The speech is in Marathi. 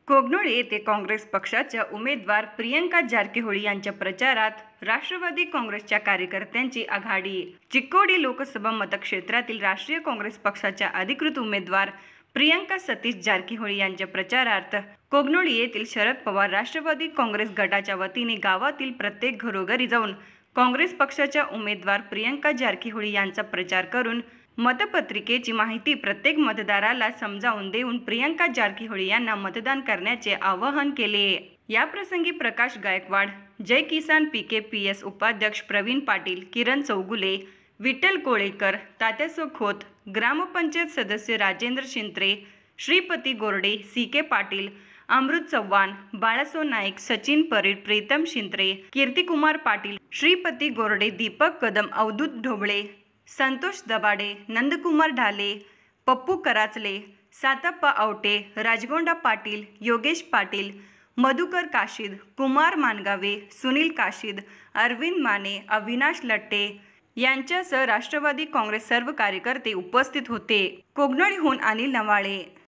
कोगनोळी येथे काँग्रेस पक्षाच्या उमेदवार प्रियंका जारकीहोळी यांच्या प्रचारात राष्ट्रवादी काँग्रेसच्या कार्यकर्त्यांची आघाडी. चिक्कोडी लोकसभा मतक्षेत्रातील राष्ट्रीय काँग्रेस पक्षाच्या अधिकृत उमेदवार प्रियंका सतीश जारकीहोळी यांच्या प्रचारार्थ कोगनोळी येथील शरद पवार राष्ट्रवादी काँग्रेस गटाच्या वतीने गावातील प्रत्येक घरोघरी जाऊन काँग्रेस पक्षाच्या उमेदवार प्रियंका जारकीहोळी यांचा प्रचार करून मतपत्रिकेची माहिती प्रत्येक मतदाराला समजावून देऊन प्रियंका जारकीहोळी यांना मतदान करण्याचे आवाहन केले. याप्रसंगी प्रकाश गायकवाड, जय किसान PKPS उपाध्यक्ष प्रवीण पाटील, किरण चौगुले, विठ्ठल कोळेकर, तात्यासो खोत, ग्रामपंचायत सदस्य राजेंद्र शिंत्रे, श्रीपती गोरडे, CK पाटील, अमृत चव्हाण, बाळासो नाईक, सचिन परीड, प्रीतम शिंत्रे, कीर्तिकुमार पाटील, श्रीपती गोरडे, दीपक कदम, अवधूत ढोबळे, संतोष दबाडे, नंदकुमार ढाले, पप्पू कराचले, सातप्पा आवटे, राजगोंडा पाटील, योगेश पाटील, मधुकर काशीद, कुमार मानगावे, सुनील काशीद, अरविंद माने, अविनाश लट्टे यांच्यासह राष्ट्रवादी काँग्रेस सर्व कार्यकर्ते उपस्थित होते. कोगनोळीहून अनिल नवाळे.